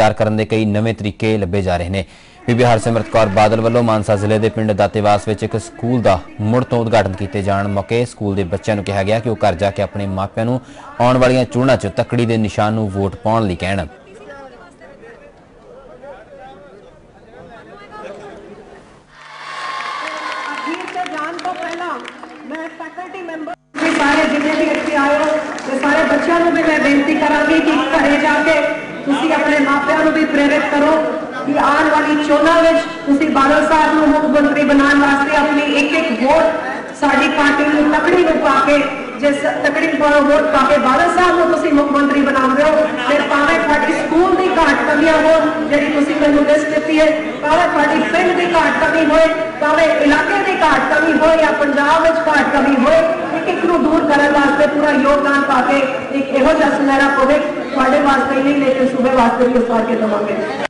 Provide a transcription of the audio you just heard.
ਤਿਆਰ ਕਰਨ ਦੇ ਕਈ ਨਵੇਂ ਤਰੀਕੇ ਲੱਭੇ ਜਾ ਰਹੇ ਨੇ। ਬੀਬੀ ਹਰਸਿਮਰਤ ਕੌਰ ਬਾਦਲ ਵੱਲੋਂ ਮਾਨਸਾ ਜ਼ਿਲ੍ਹੇ ਦੇ ਪਿੰਡ ਦਾਤੇਵਾਸ ਵਿੱਚ ਇੱਕ ਸਕੂਲ ਦਾ ਮੁੜ ਤੋਂ ਉਦਘਾਟਨ ਕੀਤੇ ਜਾਣ ਮੌਕੇ ਸਕੂਲ ਦੇ ਬੱਚਿਆਂ ਨੂੰ ਕਿਹਾ ਗਿਆ ਕਿ ਉਹ ਘਰ ਜਾ ਕੇ ਆਪਣੇ ਮਾਪਿਆਂ ਨੂੰ ਆਉਣ ਵਾਲੀਆਂ ਚੋਣਾਂ 'ਚ ਤੱਕੜੀ ਦੇ ਨਿਸ਼ਾਨ ਨੂੰ ਵੋਟ ਪਾਉਣ ਲਈ ਕਹਿਣ। सारे जिन्हें भी इतने आए हो सारे बच्चों को भी मैं बेनती करांगी कि घरे जाके तुसी अपने मापियां भी प्रेरित करो कि आने वाली चोणां विच तुसी बादल साहब नूं मुख मंत्री बनाने वास्ते अपनी एक वोट साडी पार्टी नूं तकड़ी नूं पाके जिस तकड़ी वोट पाके बादल साहब नूं तुसी मुख मंत्री बनाउंदे हो फिर भावें तुहाडी स्कूल दी घाट कमियां होण जिहड़ी तुसी मैनूं लिस्ट दित्ती है, भावें तुहाडी पिंड दी घाट कमी होए, भावें इलाके दी घाट कमी होए या पंजाब विच घाट कमी होए, एक नूं दूर करने वास्ते पूरा योगदान पाके एक इहो जिहा सुनहरा भविख तुहाडे वास्ते ही नहीं लेकिन सूबे वास्ते भी उस करके देवांगे।